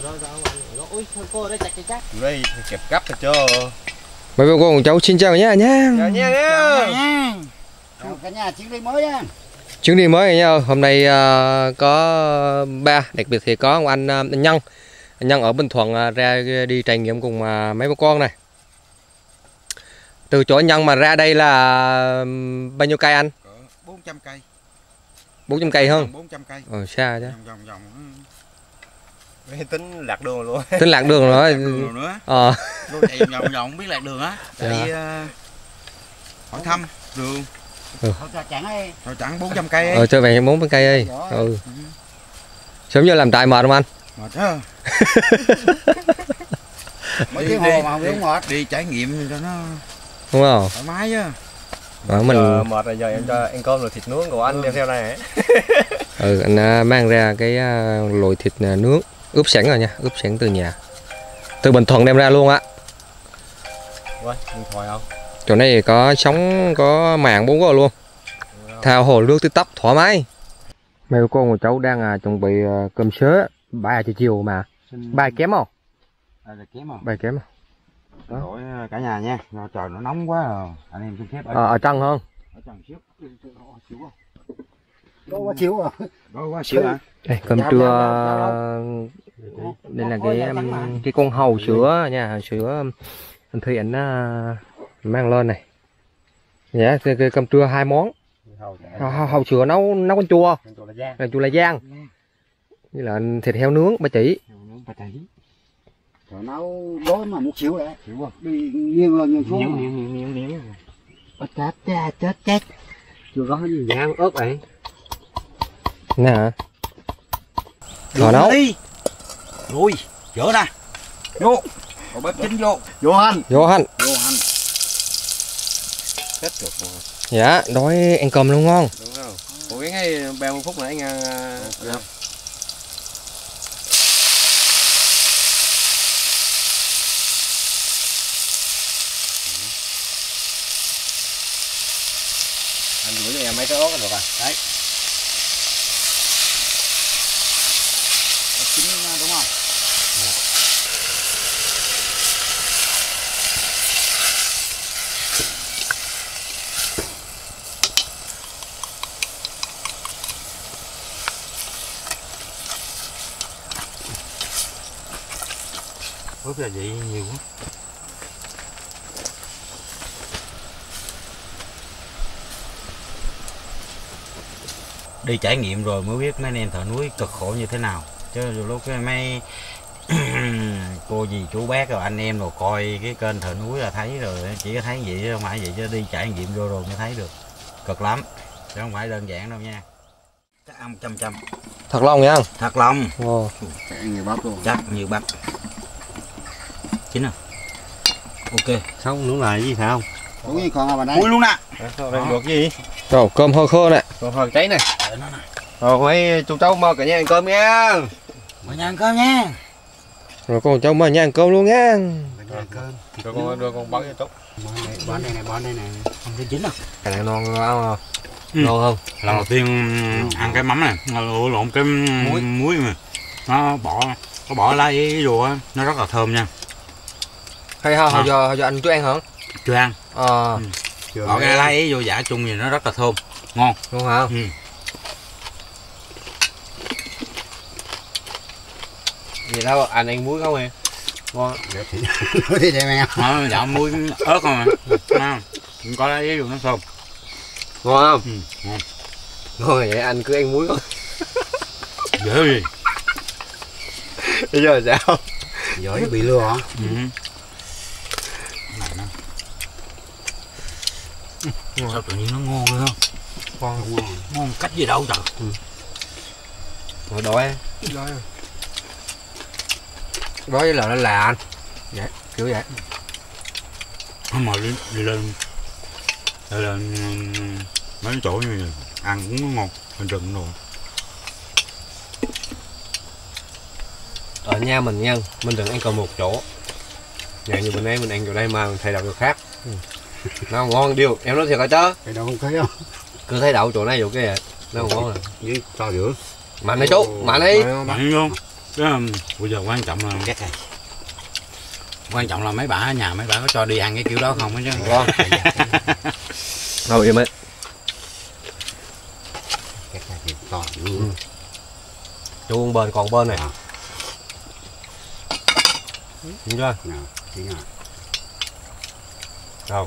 Đây kẹp cắp rồi chưa? Mấy bố con cháu xin chào nha nha. Chào nha. Chào cả nhà chuyến đi mới nha. Chuyến đi mới nha. Hôm nay có ba, đặc biệt thì có ông anh Nhân. Anh Nhân ở Bình Thuận ra đi trải nghiệm cùng mấy bố con này. Từ chỗ Nhân mà ra đây là bao nhiêu cây anh? 400 cây. 400 cây hơn. 400 cây. Xa chứ. Vòng. Tính lạc đường luôn. Tính lạc đường rồi. Nữa. Luôn chạy vòng không biết lạc đường á. Chạy hỏi thăm đường. Rồi chẳng 400 cây ấy. Chơi về 400 cây ấy. Sớm giờ làm trại mệt không anh? Mệt á. Mấy cái hồ mà không biết mệt. Đi trải nghiệm cho nó đúng không? thoải mái chứ. Mình mệt rồi, giờ em cho ăn cơm rồi thịt nướng của anh đem theo này. anh mang ra cái lồi thịt nướng ướp sẵn rồi nha, ướp sẵn từ nhà, từ Bình Thuận đem ra luôn á. Ui, điện thoại không? Chỗ này thì có sóng, có mạng 4G luôn, thao hồ nước TikTok thoải mái. Mấy con của cháu đang chuẩn bị cơm sớ 3 giờ chiều mà bài kém không? Bài kém không? Đổi cả nhà nha, trời nó nóng quá rồi. Anh em xin phép ở trần hơn. Ở trần xíu. Quá xíu à? Quá xíu hả? Đây, cơm trưa. Đây là cái con hàu sữa nha, sữa anh Thi ảnh mang lên này. Dạ, cái cơm trưa 2 món. Hàu sữa nấu con chua. Chua là giang. Như là thịt heo nướng ba chỉ. Rồi nấu đói mà một xíu đấy. Đi nghiêng lên nghiêng xuống. Chết. Chưa có gì giang ớt vậy. Nè hả? Rồi nấu. Rồi, dỡ nè. Vô. Rồi bếp chính vô. Vô hành. Chết được rồi. Dạ, đói ăn cơm luôn ngon. Đúng không? Ủa cái ngay 30 phút nữa anh ăn. Anh gửi cho em mấy cái ớt là được rồi. Đấy. Chín đúng không? Ướp là vậy nhiều quá. Đi trải nghiệm rồi mới biết mấy anh em thợ núi cực khổ như thế nào. Chứ lúc cái mấy cô dì chú bác rồi anh em rồi coi cái kênh thợ núi là thấy rồi, chỉ có thấy vậy chứ không phải vậy, chứ đi trải nghiệm vô rồi mới thấy được. Cực lắm, chứ không phải đơn giản đâu nha. Chắc ăn 100. Thật lòng nha. Thật lòng. Chắc nhiều bắp luôn. Chắc nhiều bắp. Chín không? Ok. Xong nướng lại gì phải không? Muối còn vào đây. Muối luôn nè. Sao đây được gì? Rồi cơm hơi khô nè. Còn hơi cháy nè. Rồi mấy chú cháu mời cả nhà ăn cơm nha. Mời nhà ăn cơm nha. Rồi con cháu mời nhà ăn cơm luôn nha. Rồi con bắn cho tốt. Bón đây này. Không thấy chín đâu. Cái này ngon không? Ngon không? Lần đầu tiên ăn cái mắm này, lộn cái muối mà. Nó bỏ lá với rùa nó rất là thơm nha. Hay hồi giờ anh chưa ăn hả? Chưa ăn. Bỏ cái lá ấy vô giả chung thì nó rất là thơm, ngon. Ngon hả? Vậy đâu anh ăn muối không em? Ngon. Thì đẹp mẹ. Dạ muối ớt không à? Có lá với rùa nó thơm. Ngon không? Ngon. Ngon vậy anh cứ ăn muối không? Dễ gì? Bây giờ sao? Giỏi bị lừa hả? Sao tự nhiên nó ngon rồi không? Ngon cách gì đâu trời. Rồi đói. Đói với là nó anh. Vậy, kiểu vậy. Không mà đi lên mấy chỗ như vậy ăn cũng ngon, hình rừng rồi. Ở nhà mình nha, mình đừng ăn còn một chỗ. Dạng như mình ăn chỗ đây mà mình thay đổi chỗ khác. Nó ngon điều, em nói thiệt hả chứ? Cái đâu không thấy không? Cứ thấy đậu chỗ này chỗ kia nó ngon rồi. Với cho giữa. Mạnh đi chú, mạnh đi. Mạnh không? Bây giờ quan trọng là cái này. Quan trọng là mấy bà ở nhà mấy bà có cho đi ăn cái kiểu đó không á chứ. Ngon. Ngồi im ấy. Cái này thì to dữ. Chuông bên còn bên này. Đúng chưa? Đâu?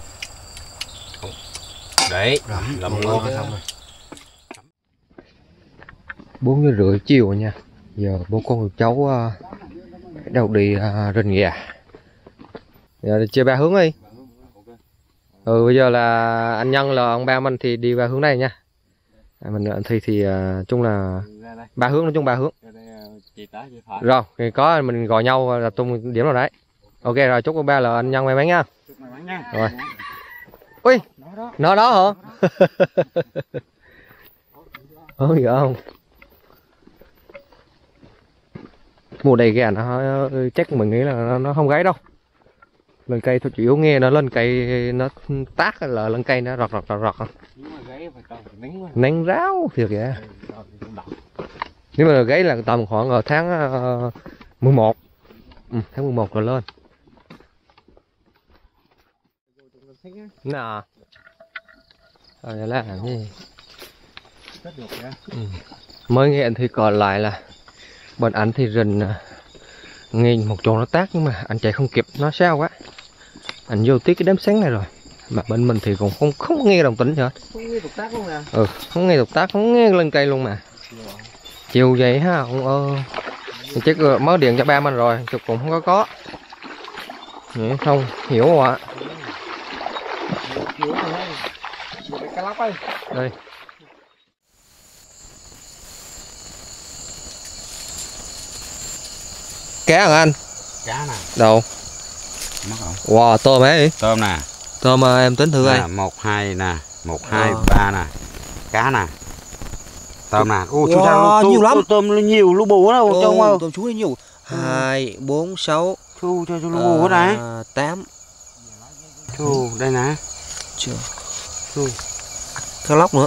Đấy, làm ngon xong rồi. 4:30 chiều nha. Giờ bố con cháu đâu đi rình gà. Giờ chia ba hướng đi. Bây giờ là anh Nhân là ông ba mình thì đi ba hướng này nha. Mình thì chung là ba hướng, nói chung ba hướng. Rồi, thì có mình gọi nhau tập trung điểm nào đấy. Ok rồi, chúc ông ba là anh Nhân may mắn nha. Rồi. Ui, nó đó hả? Ôi dạ không. Mùa này gà nó chắc mình nghĩ là nó không gáy đâu. Lên cây thôi, chủ yếu nghe nó lên cây nó tác là lên cây nó rọt. Nắng ráo thiệt vậy. Nếu mà gáy là tầm khoảng ở tháng 11. Tháng 11 rồi lên. Nè. Rồi là làm gì? Mới nghe anh thì còn lại là bên anh thì rình nghe một chỗ nó tác nhưng mà anh chạy không kịp, nó sao quá. Anh vô tí cái đám sáng này rồi. Mà bên mình thì còn không nghe đồng tĩnh hết. Không nghe tục tác luôn nè. Không nghe tục tác, không nghe lên cây luôn mà. Chiều vậy ha, ông chắc mới điện cho ba mình rồi, chụp cũng không có. Vậy không hiểu rồi ạ. Đây. Cá hả anh? Cá nè. Đâu? Wow, tôm ấy. Tôm nè. Tôm em tính thử coi. 1, 2 nè, 1, 2, 3 nè. Cá nè. Tôm nè. Ô chú sao nhiều lắm. Tôm nhiều lú bù đó trông không? Tôm chú nhiều. 2, 4, 6. Chú cho lú bù hết nè. 8. Chú đây nè. Chưa. Cá lóc nữa.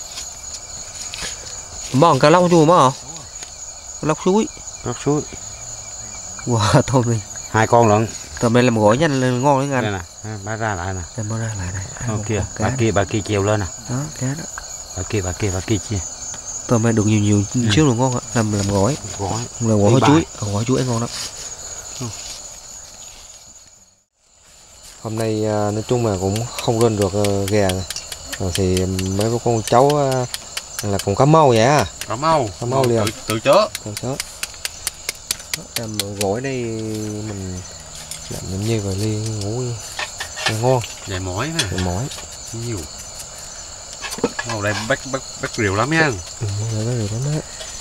Món cá lóc chú mà hả? Cá lóc suối. Lóc suối. Wow, tôm này. 2 con lận. Tôm này làm gỏi nhanh lên ngon đấy anh. Đây nè, bá ra lại nè. Em mới ra lại đây. Kìa, bà kia chiều lên nè. Đó, cá đó. Bà kia chia. Tôm này được nhiều xíu là ngon ạ. Làm gỏi. Làm gỏi chuối. Gỏi chuối ngon lắm. Hôm nay nói chung là cũng không lên được gà này. Rồi thì mấy con cháu là còn cá mau vậy à? Cá mau liền. Tự chớ. Em gỏi đây mình làm như vậy liền ngủ ngon. Dài mỏi nè. Dài mỏi. Nhiều. Màu đây bắt rìu lắm nha. Bắt rìu lắm á.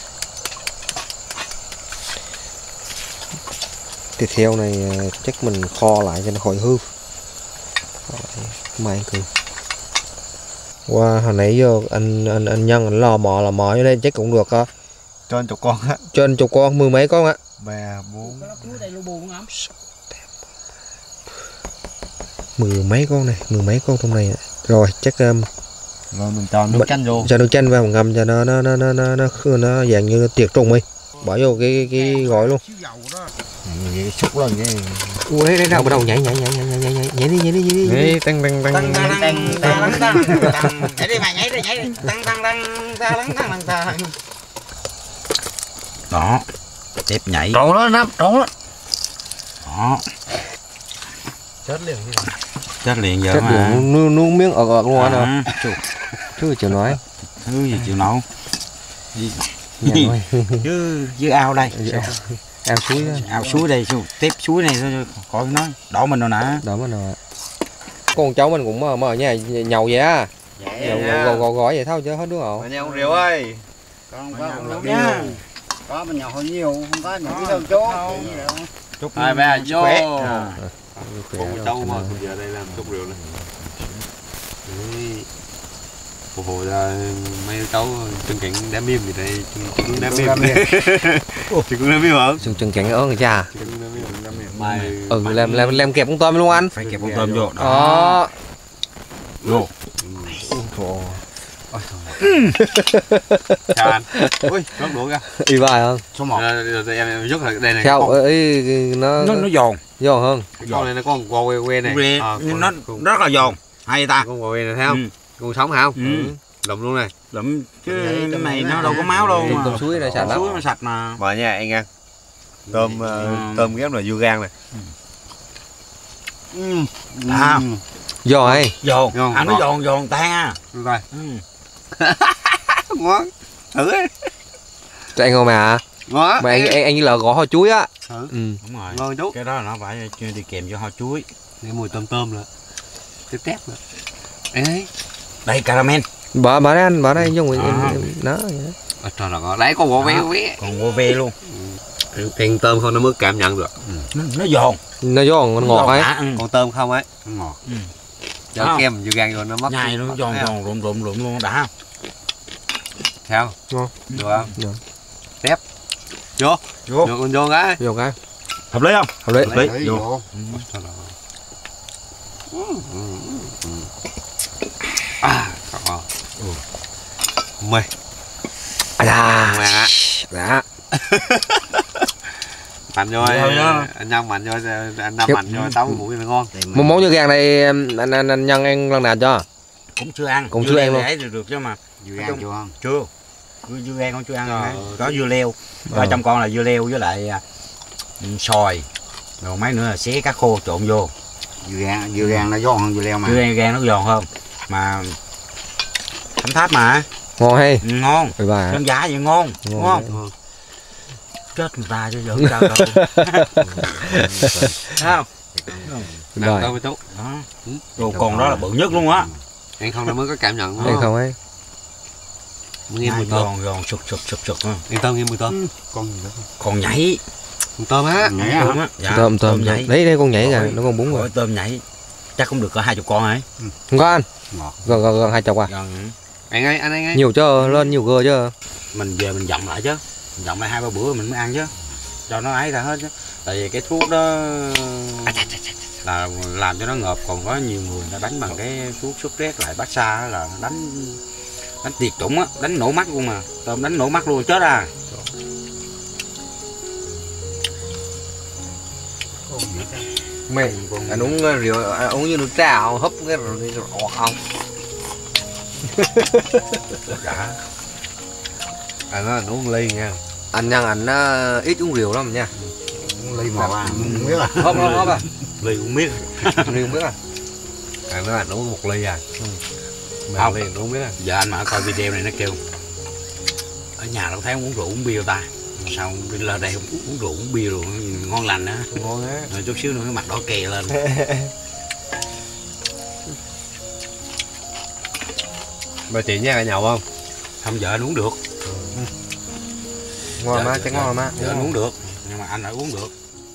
Thịt heo này chắc mình kho lại cho nó khỏi hư. Mai cười. Wow, hồi nãy giờ anh Nhân anh lò mò ở đây chắc cũng được á. Trên chục con á. Trên chục con, 10 mấy con á. 3, 4. 10 mấy con này, 10 mấy con trong này. Rồi chắc rồi mình cho nước chanh vô. Cho nước chanh vào ngâm cho nó dạng như tiệt trùng đi. Bỏ vô cái gói luôn. Xúc lên cái. Ui đấy đâu bắt đầu nhảy đi. Tăng. Nhảy đi mày, nhảy đi. Tăng. Đó. Tiếp nhảy. Trộn nó nắp, trộn nó. Đó. Chết liền đi. Chết liền giờ chết mà. Nuốt miếng ợt luôn anh ạ. Thứ chịu nói. Thứ gì chịu nấu. Chứ ao đây. Ao suối đây, tiếp suối này thôi coi nói đổ mình rồi nè. Con cháu mình cũng mở nhà nhậu vậy á. Nhậu gói vậy thôi chứ hết đứa nào. Anh ông Rượu ơi. Con có không nha. Có mình nhậu hơi nhiều, không có những cái đâu chốt. Hai ba vô. Bố cháu mà giờ đây làm chút rượu này. Phục hồi ra mấy cháu chân cảnh đám miêm gì đây, chân đám miêm. Chân cũng đám miêm hả? Chân cảnh ớn người cha. Mai Làm kẹp con tôm luôn anh. phải kẹp con tôm vô. Đó. Vô. Chào anh. Ui, rất đủ kìa. Y vai không? Số 1. Em rất là đây này. Theo ấy nó Giòn. giòn hơn. Con này nó có con quà que này. Nó rất là giòn. Hay ta. Con quà que này thấy không? Con sống hả không? Lụm luôn này. Lụm chứ cái này nó đâu có máu đâu. Tôm suối này sạch lắm. Suối nó sạch mà. Mời nha anh ăn. Tôm ghép là dưa gan này. Giòn hay. Giòn. Ăn nó giòn tan à. Rồi. Ngon. Thử đi. Cho anh không mà. Ngon. Mà anh là gõ hoa chuối á. Thử. Đúng rồi. Ngon chút. Cái đó nó phải đi kèm cho hoa chuối. Nghe mùi tôm nữa. Tép nữa. Anh ấy. Đây caramel. Bỏ đây anh, bỏ đây dùng nó. Trời là ngon. Đấy con quà que. Còn vô ve luôn. Ăn tôm không nó mới cảm nhận được. Nó giòn. Nó giòn, nó ngọt ấy. Còn tôm không ấy. Ngọt. Cho kem dưa gan rồi nó mất. Nhai nó giòn rụm luôn đã. Sao? Ngon. Được không? Được. Tép. Vô. Vô cái. Vô cái. Hợp lý không? Hợp lý. Hợp lý. Vô. Mày. À mẹ. Dạ. Mạnh vô anh Nhân mạnh vô anh Năm mạnh vô tấu mũi là ngon. Một món như gan này anh Nhân ăn lần nào cho? Cũng chưa ăn. Cũng chưa ăn luôn. Đấy được chứ mà. Dưa gan chưa ăn? Chưa. Dưa gan con chưa ăn. Có dưa leo. Rồi trong con là dưa leo với lại xoài. Rồi mấy nữa là xé cá khô trộn vô. Dưa gan nó giòn hơn dưa leo mà. Dưa gan nó giòn hơn. Mà Thánh Tháp mà. Ngon hay. Ngon. Bà. Đơn giá vậy ngon. Ngon. Chết người ta chứ giỡn sao đâu. Thấy không? Rồi. Đó. Đồ con đó là bự nhất luôn á. Ăn không nó mới có cảm nhận. Ăn không ấy. Nghe mùi tôm. Giòn sực. Ăn tôm nghe mùi tôm. Con gì nữa? Còn nhảy. Con tôm á. Nhảy á. Dạ, Tôm nhảy. Đấy con nhảy kìa, nó còn bún rồi. Tôm nhảy. Chắc cũng được có 20 con ấy. Không có anh. Ngọt. Gần 20 à. Anh ơi. Nhiều chứ, lên nhiều cơ chứ. Mình về mình dặm lại chứ. Mình dặm lại 2-3 bữa mình mới ăn chứ. Cho nó ấy ra hết chứ. Tại vì cái thuốc đó là làm cho nó ngợp, còn có nhiều người nó đánh bằng cái thuốc sốt rét lại bát xa là nó đánh tiệt chủng á, đánh nổ mắt luôn mà. Tôm đánh nổ mắt luôn chết à. Mày anh uống rượu, uống như nước trà húp cái rồi không? Đã. Anh nói uống ly nha. Anh Nhân anh ít uống rượu lắm nha. Ly một à. Không biết à. Húp à. Ly cũng biết. Ly không biết à. Anh nói anh uống một ly à. Không. Ly uống biết à. Giờ anh mà coi video này nó kêu ở nhà đâu thấy uống rượu uống bia ta. Sao lên đây uống rượu uống bia luôn, ngon lành á. Ngon á. Rồi chút xíu nữa cái mặt đỏ kè lên. Bà chị nha nhậu không? Không, vợ anh uống được. Ngon má, chắc ngon má. Vợ anh uống được, nhưng mà anh lại uống được.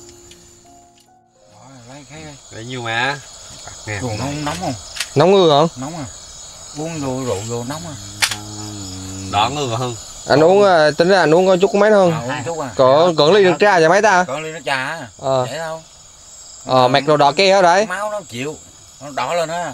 Để nhiêu mà. Rượu nó nóng không? Nóng ngư hả? Nóng à. Uống vô rượu vô nóng à. Đỏ ngư hơn. Anh uống tính ra anh uống có chút mấy hơn. Chút à. Còn ly nước trà cho mấy ta? Còn ly nước trà á. Dễ đâu. Mạch đồ đỏ kia hả đấy? Máu nó chịu. Nó đỏ lên á.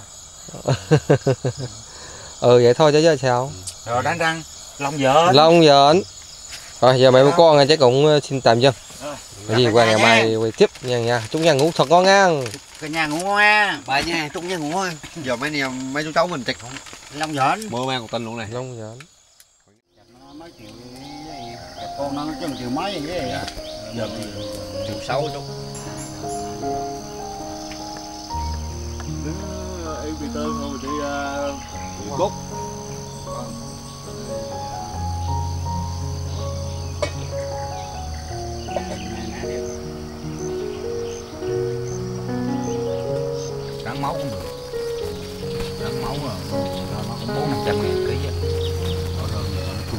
Vậy thôi chứ sao? Rồi đánh răng. Long vợ. Long vợ. Rồi giờ mấy bố con anh chắc cũng xin tạm chân. Cái gì qua ngày mai quay tiếp nha. Chúc nhà ngủ thật ngon ngang. Cả nhà ngủ ngon á. Bà nha, chúc nha ngủ ngon. Giờ mấy chú cháu mình chặt Long vợ. mơ mang một tin luôn này. Long vợ. Mấy triệu con nó chứ triệu mấy vậy. Giờ Triệu 6 chút. em bị tơ thôi đi Cút. Rắn máu cũng được. Rắn máu rồi nó cũng 400-500 ngàn ký á. Rồi nó chua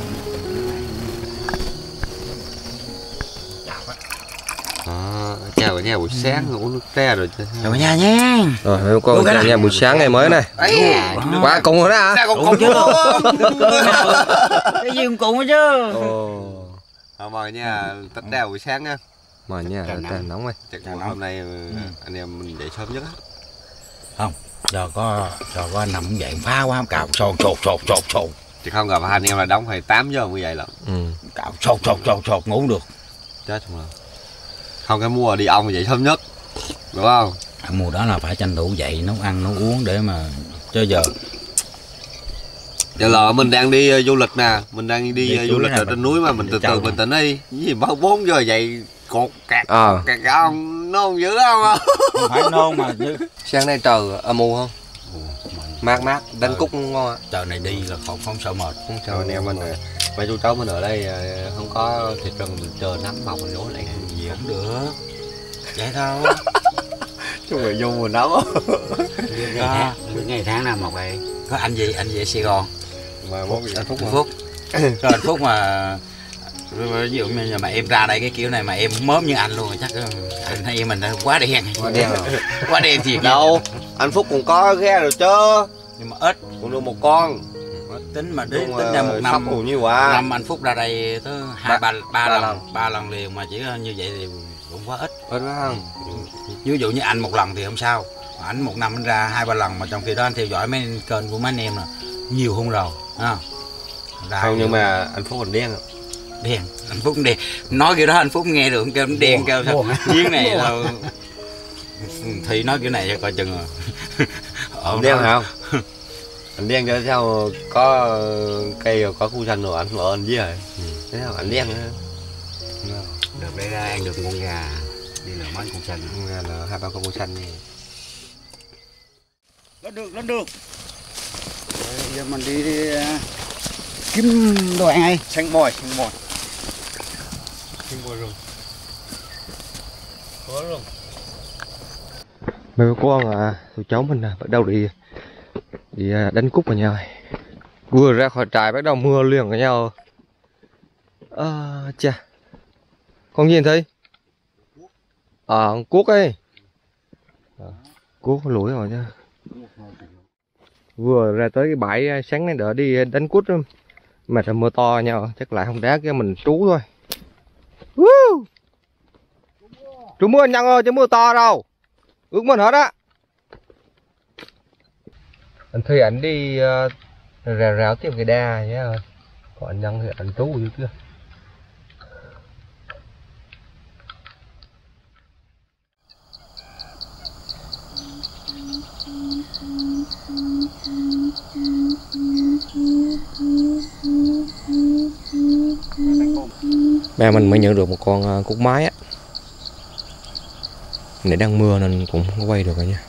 Chào cả nhà buổi sáng uống nước tre rồi chứ. Chào cả nhà nha. Rồi mấy bố con chào nhà buổi sáng ngày mới này. Qua cùng rồi đó hả? Cùng chứ. Cái gì cũng cùng hết chứ. Mời nha, tách đào buổi sáng nha. Mời nha, nóng rồi. Chắc hôm nay anh em mình dậy sớm nhất á. Không, Rồi có nằm dậy phá quá cào sột. Chứ không gặp hai anh em là đóng phải 8 giờ mới dậy lận. Cào sột ngủ được. Chết rồi. Không cái mùa đi ong vậy thơm nhất. Đúng không? Mùa đó là phải tranh thủ dậy nấu ăn nấu uống để mà cho giờ. Giờ là mình đang đi du lịch nè, mình đang đi du lịch ở trên núi mà mình từ từ bình tĩnh đi. Cái gì mới 4 giờ dậy cột kẹt ong nôn dữ không? Không phải nôn mà chứ. Sáng nay trời âm u không? Mát đánh cúc ngon ạ. Trời này đi là không sợ mệt. Không sợ anh em mình mấy chú cháu mình ở đây không có thịt rừng mình chờ nắm mọc mình nấu lại gì cũng được. Vậy thôi. Chú người vô mùa nấu. Ngày tháng nào mọc vậy? Có anh gì ở Sài Gòn mà anh Phúc rồi anh Phúc mà ví dụ như mà em ra đây cái kiểu này mà em mớm như anh luôn chắc anh hay mình quá đen quá đen thiệt đâu. Anh Phúc cũng có ghe rồi chứ nhưng mà ít cũng được một con tính ra một năm như quá năm anh Phúc ra đây tới ba lần liền mà chỉ như vậy thì cũng quá ít phải không? Ví dụ như anh một lần thì không sao, ảnh một năm anh ra 2-3 lần mà trong khi đó anh theo dõi mấy kênh của mấy anh em là nhiều hơn rồi không nhưng mà anh Phúc còn đen anh Phúc đen nói kiểu đó anh Phúc nghe được kêu đen kêu sao giếng này là thì nói kiểu này cho coi chừng rồi đen không anh đen cho sao có cây có khu xanh rồi anh ở anh với rồi thế nào anh đen nữa được đây ra ăn được con gà đi là mấy con xanh là 2-3 con xanh này lên được giờ mình đi kiếm đồ ăn ai xanh mồi rồi có rồi mấy con tụi cháu mình bắt đầu đi đánh cúc vào nhau vừa ra khỏi trại bắt đầu mưa liền với nhau chà con nhìn thấy cuốc ấy cuốc lủi rồi nha vừa ra tới cái bãi sáng nay đỡ đi đánh cút mà trời mưa to nhau chắc lại không đá cái mình trú thôi trú mưa nhăn ơi chứ mưa to đâu ướt mình hết á anh Thuy ảnh đi rào tiếp cái đa nhá còn anh Nhân thì anh trú dưới kia Ba mình mới nhận được một con cúc mái á. Này đang mưa nên cũng không quay được rồi nha.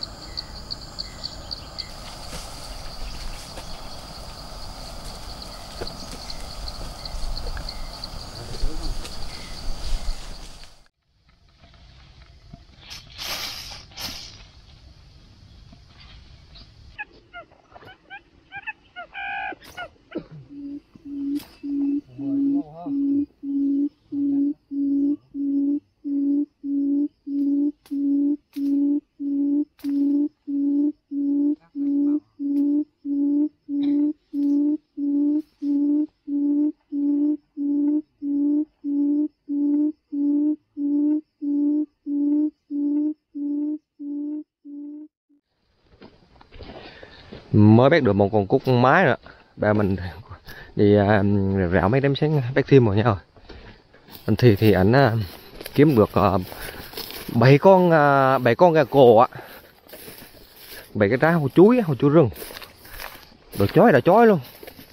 Mới bắt được một con cúc mái rồi. Ba mình đi rảo mấy đám sáng bắt thêm rồi nha. Anh thì ảnh kiếm được 7 con gà cổ á. 7 cái trái hồ chuối rừng. Đồ chói luôn.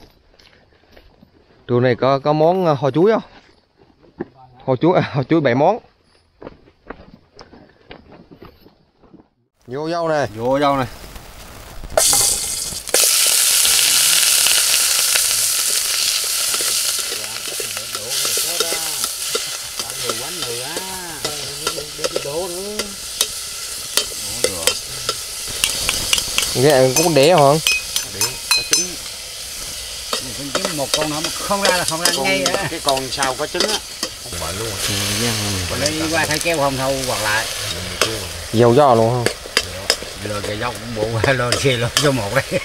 Trường này có món hồ chuối không? Hồ chuối 7 món. Vô dâu này. Cái cũng đẻ không? Có trứng. Trứng một con nữa mà không ra là không ra ngay á. Cái con sau có trứng á. Không phải luôn. Còn lấy qua thấy kéo không thâu hoặc lại. Dầu giò luôn không? Lừa cái dốc cũng bộ lừa xe lừa số 1 đấy.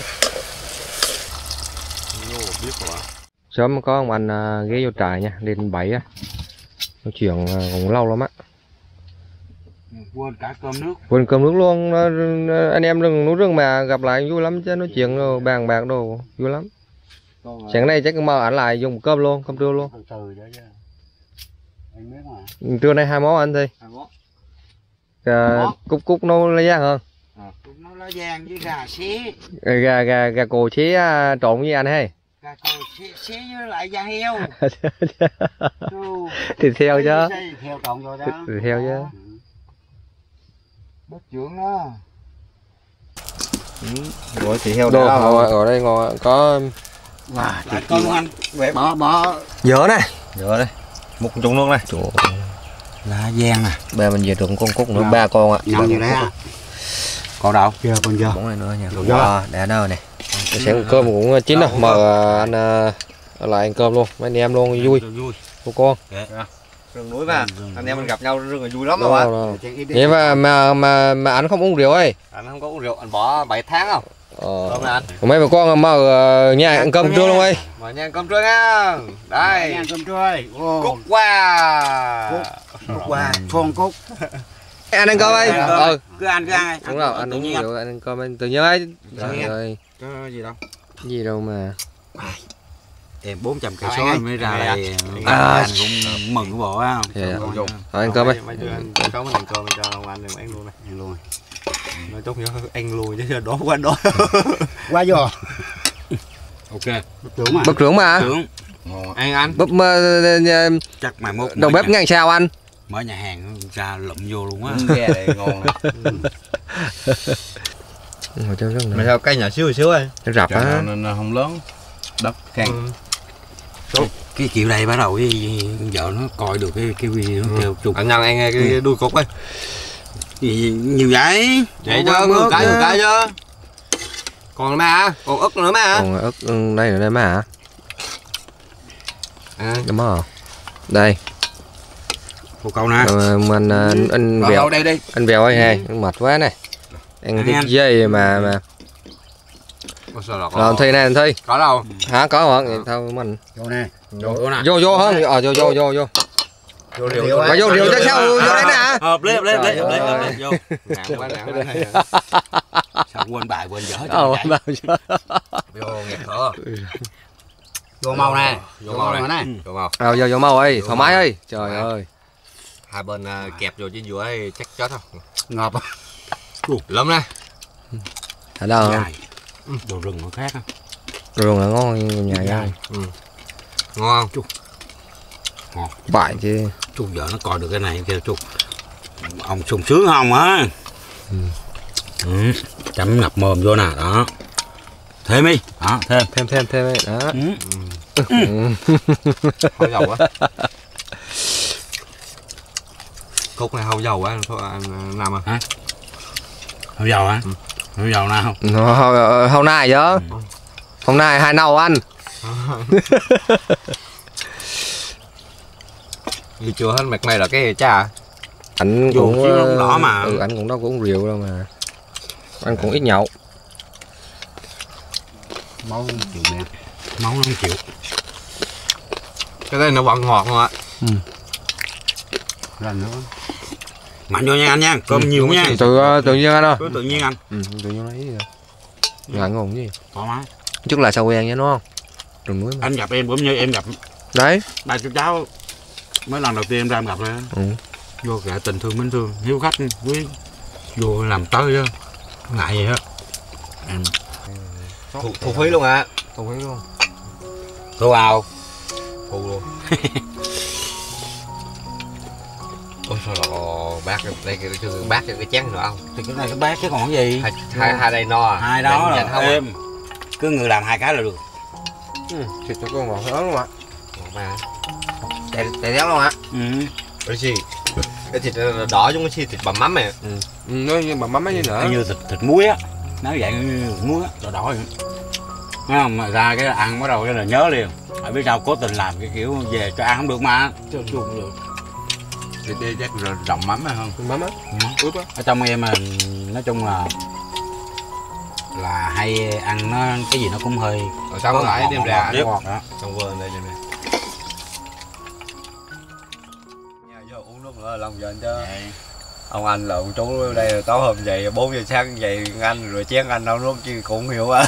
Sớm có ông anh ghé vô trại nha, lên 7 á. Nói chuyện cũng lâu lắm á. Quên cả cơm nước. Quên cơm nước luôn. Anh em đừng nói rừng mà gặp lại vui lắm chứ, nói chuyện rồi bàn bạc đồ vui lắm. Sáng nay chắc mơ ảnh lại dùng cơm luôn, cơm trưa luôn. Trưa nay 2 món anh Thi. Cúc nấu lá giang hơn. Cúc nấu lá giang với gà xé. Gà cồ xé trộn với anh hay. Gà cồ xé với lại da heo. Thịt heo chứ. Thịt heo trộn vô đó. Thịt heo chứ. Bếp trưởng đó. Rồi thịt heo đó. Ở đây ngồi có. Lại con anh. Bỏ. Dở này. Dở đây. Một chung luôn này. Trời. Lá giang nè. Ba mình về trộn con cúc nữa 3 con ạ. Nhầm như đấy. Còn đâu? Chưa con chưa. Món này nữa nha. Để đâu này. Sáng cơm cũng chín rồi. Mời anh lại ăn cơm luôn. Mấy anh em luôn vui. Cô con. Rừng núi mà anh em mình gặp nhau rừng là vui lắm rồi ạ. Vậy mà anh không uống rượu ấy. Anh không có uống rượu, anh bỏ 7 tháng không? Anh. Mấy bà con mà nhà ăn cơm trưa luôn ấy. Mời nhà ăn cơm trưa nha. Đây. Nhà ăn cơm trưa. Cúc qua. Cúc qua, thon cúc. Anh ăn cơm ấy. Cứ ăn. Đúng rồi, anh uống rượu, anh ăn cơm anh tự nhiên ấy. Trời ơi. Có gì đâu. Gì đâu mà. Em 400 cây số mới ra đây. Anh cũng mừng cái bộ á. Thôi ăn cơm ấy. Mấy đứa ăn có mình ăn cơm cho ông anh ăn luôn này. Ăn luôn. Nói tốt nhớ ăn luôn chứ đói quá đói. Quá vô. Ok. Bếp trưởng mà. Ăn anh. Bếp chắc mày mốt đầu bếp ngang sao anh. Mở nhà hàng ra lụm vô luôn á. Ghe này ngon. Ngồi cho rất Mày sao cây nhỏ xíu ấy. Nó rập á. Nên không lớn. Đất khen. Cái kiểu đây bắt đầu với vợ nó coi được cái video nó kêu chụp. Anh ăn cái đuôi cúc ấy. Gì nhiều vậy? Vậy cho người cái chứ. Còn mà hả? Còn ức nữa mà hả? Còn ức đây nữa đây mà hả? Đúng rồi. Đây. Một câu nè. Mình anh vèo đây đi. Anh vèo ơi hay, mệt quá này. Ăn cái dây mà. Rồi Thi này anh Thi. Có đâu? Hả có hả? Vậy thôi mình. Vô nè. Vô hơn. Vô. Vô rượu chứ sao vô đấy nè. Lấy vô. Sao quên bài quên dở Vô Nghe thở. Vô màu nè. Vô màu này. Vô màu. Vô màu ơi, thoải mái ơi. Trời ơi. Hai bên kẹp vô trên giữa ấy chắc chết không? Ngọt. Lắm nè. Ở đâu? Đồ rừng nó khác á. Rừng là ngon nhà ơi. Ngon không? Ngon. Bại chứ. Chú vợ nó coi được cái này kêu chú. Ông sung sướng không á? Chấm ngập mồm vô nè, đó. Thêm đi, đó, thêm ấy, đó. Hơi dầu quá. Cúc này hao dầu quá, thôi anh làm à? Hao dầu hả? Hao dầu nào không? Hao nai chứ. Hôm nay hai nâu anh. Gì chưa hết mặt mày là cái cha. Anh cũng đỏ mà. Anh cũng đâu có uống rượu đâu mà. Anh cũng ít nhậu. Máu không chịu nè. Máu nó không chịu. Cái này nó vẫn ngọt không ạ? Lần nữa. Mạnh vô nha anh nha, cơm nhiều nha. Tự nhiên anh ơi. Cứ tự nhiên anh. Tự nhiên lấy gì ngại ngon gì. Thoải mái. Chút là sao quen nha đúng không? Đừng núi mà. Anh gặp em cũng như em gặp. Đấy. Ba chú cháu mấy lần đầu tiên em ra em gặp rồi. Vô cả tình thương mến thương, hiếu khách quý. Vô làm tới chứ. Ngại gì hết. Em thu phí luôn ạ. Thu phí luôn. Thu vào. Thu luôn. Ôi sao là bác đây cái bác cái chén nữa không? Thì cái này cái bát chứ còn cái gì? Hai đây no à? Hai đó là em. Cứ người làm 2 cái là được. Thịt cho con ngọt hơn luôn ạ. Ngọt mà. Đầy đéo luôn ạ. Cái gì? Cái thịt đỏ giống cái thịt bằm mắm này. Nó như bằm mắm ấy như nữa. Như thịt muối á. Nó vậy như muối á, đỏ đỏ vậy. Thấy không? Mà ra cái ăn bắt đầu cái là nhớ liền. Ở biết sao cố tình làm cái kiểu về cho ăn không được mà. Cho chuông được. Đây chắc rộng mắm hay không? Mắm á. Ướp á. Ở trong em mà nói chung là hay ăn nó cái gì nó cũng hơi. Rồi sao có lại đem ra ngọt đó. Xong vừa đây đem ra. Nhà vô uống nước nữa lòng giờ anh cho. Ông anh là ông chú đây tối hôm dậy 4 giờ sáng dậy anh rồi chén anh đâu nuốt chứ cũng hiểu á.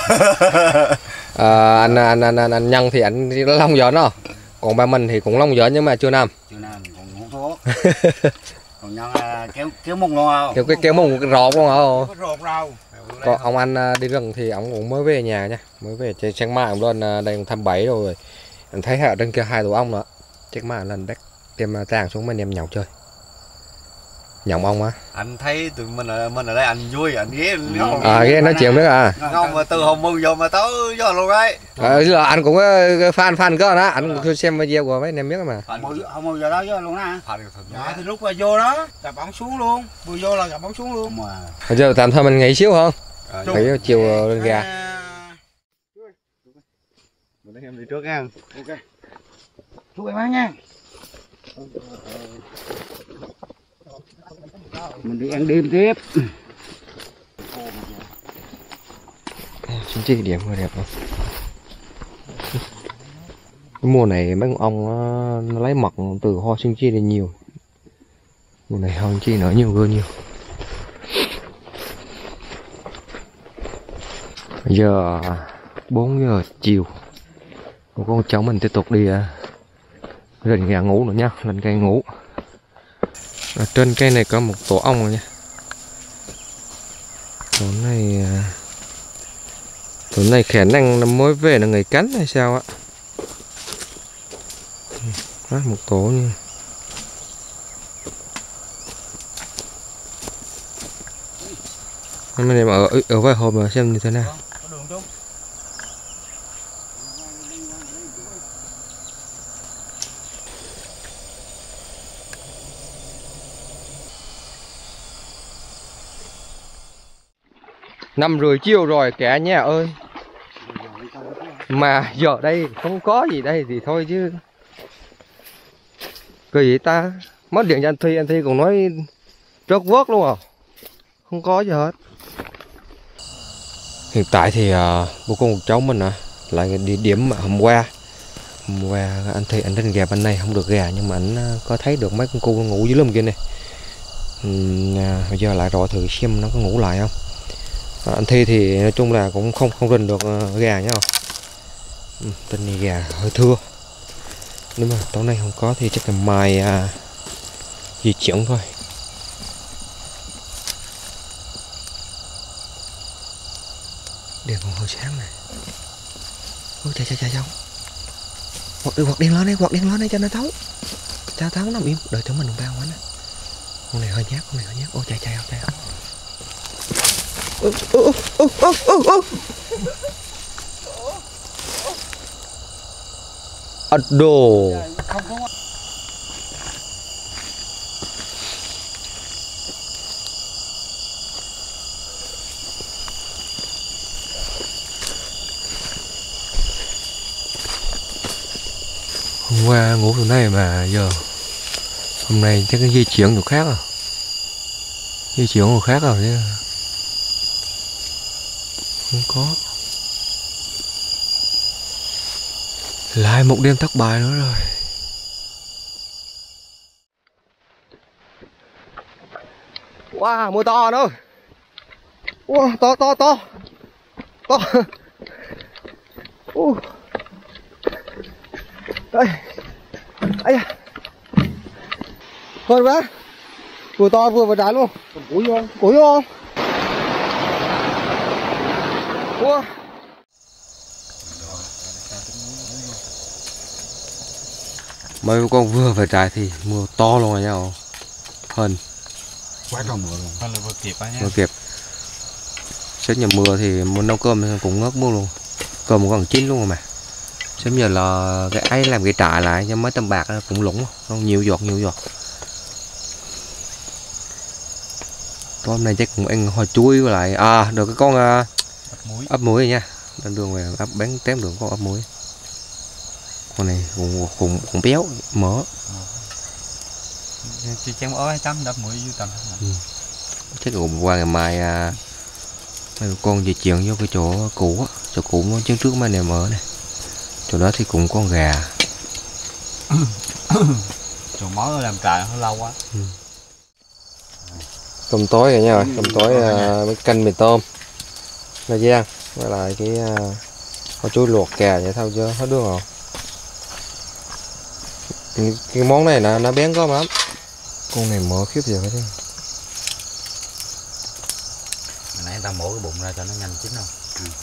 Anh Nhân thì anh long giỡn đó, còn ba mình thì cũng long giỡn nhưng mà chưa nam còn hút thuốc. Còn Nhân kéo mông luôn không? kéo mông rọt luôn hả? Không có rột đâu. Còn ông anh đi rừng thì ông cũng mới về nhà nha, mới về trên sáng mai ông lên đây thăm bảy rồi. Anh thấy ở trên kia 2 tổ ong nữa, chắc mai lần đắc đem tàng xuống mấy em nhậu chơi. Nhậu ong á. Anh thấy tụi mình ở đây anh vui anh ghé ngon. Ghé nói chuyện biết à. Ngon mà từ hôm mừng vô mà tới giờ luôn đấy. Giờ anh cũng fan cơ đó, anh cũng xem video của mấy em biết mà. Không bao giờ đó vô luôn á. Thì lúc mà vô đó gặp ổng xuống luôn, vừa vô là gặp ổng xuống luôn. Bây giờ tạm thời mình nghỉ xíu không? Nghỉ chiều lên gà. Mình em đi trước nha. Ok. Chú em ăn nha. Mình đi ăn đêm tiếp. Chính trị điểm hơi đẹp không? Cái mùa này mấy con ong nó lấy mật từ hoa sinh chi lên nhiều. Mùa này hoa sinh chi nở nhiều hơn nhiều. Bây giờ 4 giờ chiều, con cháu mình tiếp tục đi lên nhà ngủ nữa nha, lên cây ngủ. Ở trên cây này có một tổ ong rồi nha. Tổ này khả năng nó mới về là người cắn hay sao á. Một tổ như mấy em ở vài hộp mà xem như thế nào. 5 rưỡi chiều rồi cả nhà ơi. Mà giờ đây không có gì đây thì thôi chứ. Cái gì ta? Mất điện cho anh Thi còn nói rớt vớt luôn à. Không có gì hết. Hiện tại thì bố con một cháu mình lại địa điểm mà hôm qua anh Thi anh đến gà bên này không được gà, nhưng mà anh có thấy được mấy con cu ngủ dưới lùm kia này. Bây giờ lại rọi thử xem nó có ngủ lại không. Anh Thi thì nói chung là cũng không rình được gà nhá. Tên này gà hơi thưa. Nếu mà tối nay không có thì chắc là mai di chuyển thôi. Đèn còn hơi sáng này. Ôi chạy không. Quạt đèn lên đây cho nó thấu. Cho thấu nằm im, đợi chúng mình bao quá nè. Con này hơi nhát. Ôi chạy không. Đồ. Hôm qua ngủ chỗ này mà giờ hôm nay chắc cái di chuyển chỗ khác à. Di chuyển chỗ khác rồi chứ. Không có. Lại một đêm thất bại nữa rồi. Wow, mưa to nữa. Wow, to. Đây. Ây da. Hơn quá. Vừa to vừa vào trái luôn. Củi vô không? Wow. Mấy con vừa phải trái thì mưa to luôn rồi nha. Hơn. Quá trời mưa luôn. Hơn là vừa kịp á nha. Vừa kịp. Xét nhà mưa thì muốn nấu cơm cũng ngớt mưa luôn. Cơm còn chín luôn rồi mà. Sớm giờ là cái ấy làm cái trại lại cho mấy tấm bạc cũng lủng, nó nhiều giọt. Tối hôm nay chắc cũng ăn hoa chuối với lại được cái con ấp muối rồi nha. Lên đường về ấp bán tém được con ấp muối. Con này cũng béo mỡ. Chị chém ớt chấm đắp muối dưới tầm. Chắc cũng qua ngày mai mấy con về chuyển vô cái chỗ cũ nó trước trước mấy nèm mỡ này. Chỗ đó thì cũng con gà. Chỗ mỡ làm trại hơi lâu quá. Cơm tối rồi nha rồi, cơm tối với canh mì tôm là giang với lại cái kho chuối luộc kè vậy thôi chứ hết nước rồi. Cái món này nó bén có lắm, con này mỡ khiếp giờ chứ. Nãy ta mổ cái bụng ra cho nó nhanh chín không?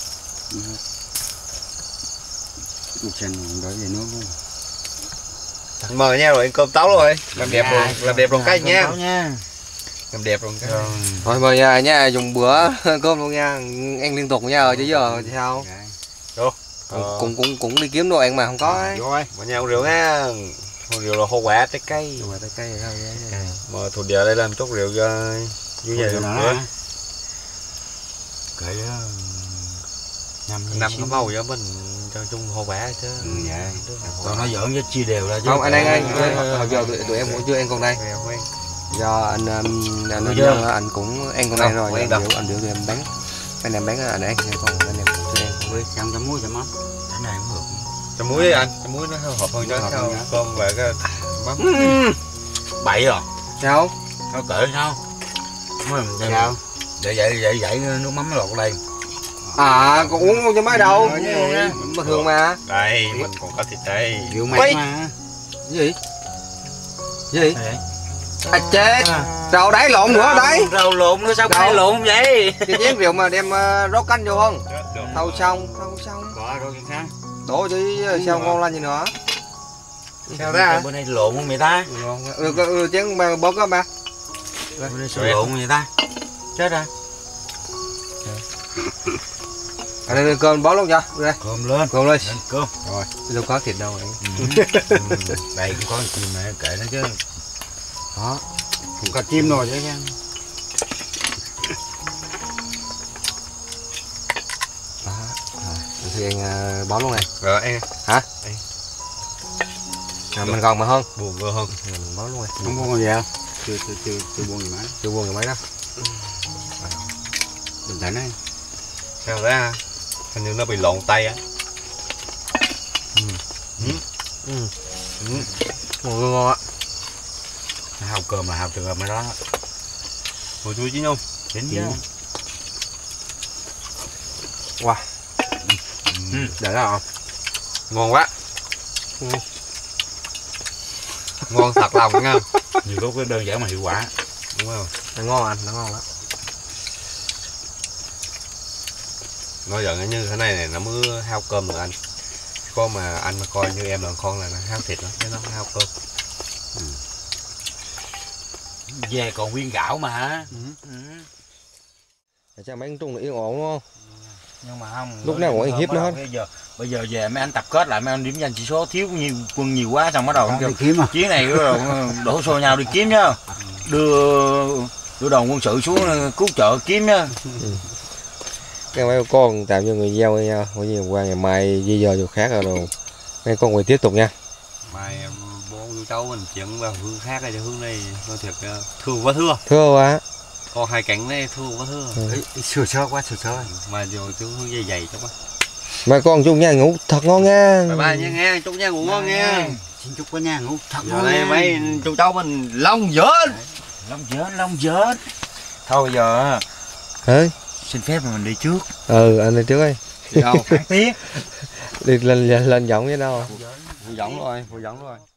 Mời nha rồi cơm tấu rồi, làm đẹp rồi, làm đẹp rồi cái nha. Làm đẹp rồi cái. Thôi mời nha, dùng bữa cơm luôn nha, ăn liên tục nha rồi chứ giờ sao? Cũng đi kiếm đồ ăn mà không có ấy. Mà nhà uống rượu nha. Uống rượu là hoa quả trái cây. Hoa quả trái cây thôi. Mà thuộc địa đây làm chút rượu cho vui vẻ nữa. Kệ năm cái màu cho mình cho chung hoa quả chứ. Dạ. Còn nó giỡn với chia đều ra chứ. Không anh hồi giờ tụi em cũng chưa ăn con đây. Do anh cũng ăn con này rồi, anh rượu em bán. Anh em bán anh ăn còn anh em chưa ăn con. Chăm cho muối cho mắm. Cái này cũng được. Cho muối anh, cho muối nó hợp hơn cho sao cơm và cái mắm. Bậy rồi. Sao? Nó cỡ sao? Sao? Để vậy nước mắm nó lọt ở đây. À, con uống cho mấy đâu? Bình thường mà. Đây, mình còn có thịt đây. Rượu mát mà. Gì? Gì? À chết. Rau đáy lộn nữa đấy. Rau lộn nữa sao phải lộn vậy? Cái chén rượu mà đem rót canh vô không? Thâu xong. Bỏ rồi sao? Đổ chứ sao ngon lên gì nữa. Sao đó? Bữa nay lộn không người ta? Chén bó có ba. Bữa nay sao lộn người ta? Chết rồi. Ở đây cơm bó luôn cho. Đây. Cơm lên. Cơm lên. Cơm. Rồi. Đâu có thịt đâu vậy. Đây cũng có chim mà kệ nó chứ. Đó. Cũng có chim rồi chứ nha. Đó. Rồi. Thì anh bó luôn này. Rồi em. Hả? Mình còn mà hơn. Buồn vừa hơn. Mình bó luôn này. Không có gì không? Chưa buồn gì mấy. Chưa buồn gì mấy đó. Bình tĩnh ấy. Sao đó? Hình như nó bị lộn tay á. Ngon á. Hao cơm là hao trường hợp mới đó. Mùi chuối chín không? Chín chứ. Wow. Để đó không? Ngon quá. Ngon thật lòng nha. Nhiều lúc cái đơn giản mà hiệu quả. Đúng không? Nó ngon anh, nó ngon lắm. Nói giận như thế này nó mới hao cơm được anh. Có mà anh mà coi như em là con là nó hao thịt đó, chứ nó không hao cơm. Về còn nguyên gạo mà hả? Chắc mấy con trung là yên ổn đúng không? Nhưng mà không. Lúc nào cũng ăn hiếp nó hết. Bây giờ về mấy anh tập kết lại mấy anh điểm danh chỉ số thiếu quân nhiều quá xong bắt đầu đi kiếm à? chuyến này đổ xô nhau đi kiếm nhá. Đưa đoàn quân sự xuống cứu trợ kiếm nhá. Cái mấy con tạm cho người gieo nha, có gì qua ngày mai di dời chỗ khác rồi đồ. Mấy con người tiếp tục nha. Mai bố cháu mình chuyển vào hướng khác cho hướng này nó thiệt thương quá thương. Thưa quá. Còn hai cánh này thương quá thương. Sửa sơ quá. Mà rồi chú hướng dày dày cháu quá. Mấy con chung nha ngủ thật ngon nha. Bye bye nha nghe, chúc nha ngủ ngon nha. Xin chúc cả nhà ngủ thật Giờ ngon đây nha. mấy chú cháu mình long dớn. Long dớn. Thôi bây giờ xin phép mà mình đi trước. Anh đi trước đi. Đi đâu? Tiếc. Đi lên giọng với đâu. Giọng rồi.